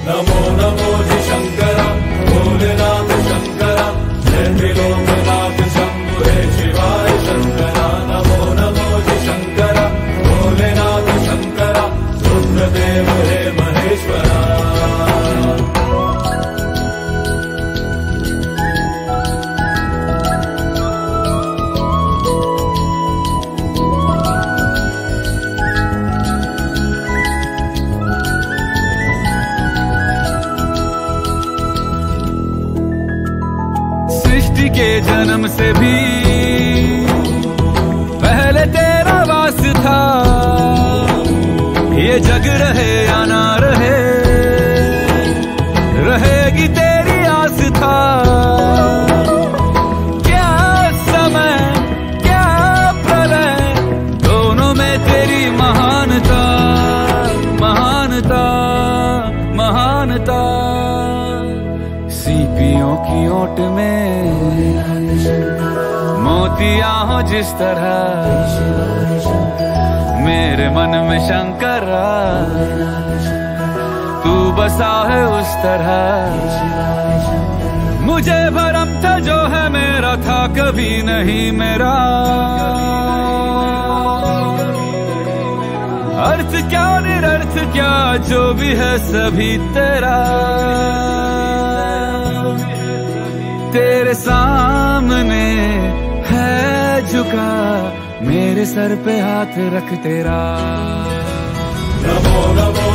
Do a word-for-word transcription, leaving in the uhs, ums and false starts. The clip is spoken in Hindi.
नमो नमो जी शंकरा भोलेनाथ शंकरा जय त्रिलोकनाथ शंभु हे शिवाय शंकरा। नमो नमो जी शंकरा भोलेनाथ शंकरा रुद्रदेव हे महेश्वरा। सृष्टि के जन्म से भी पहले तेरा वास था, ये जग रहे या ना रहे रहेगी तेरी आस था। क्या समय क्या प्रलय दोनों में तेरी महानता महानता महानता। सीपियों की ओट में मोतिया हो जिस तरह मेरे मन में शंकरा तू बसा है उस तरह। मुझे भरम था जो है मेरा था कभी नहीं मेरा, अर्थ क्या निरर्थ क्या जो भी है सभी तेरा। तेरे सामने है झुका मेरे सर पे हाथ रख तेरा। नमो नमो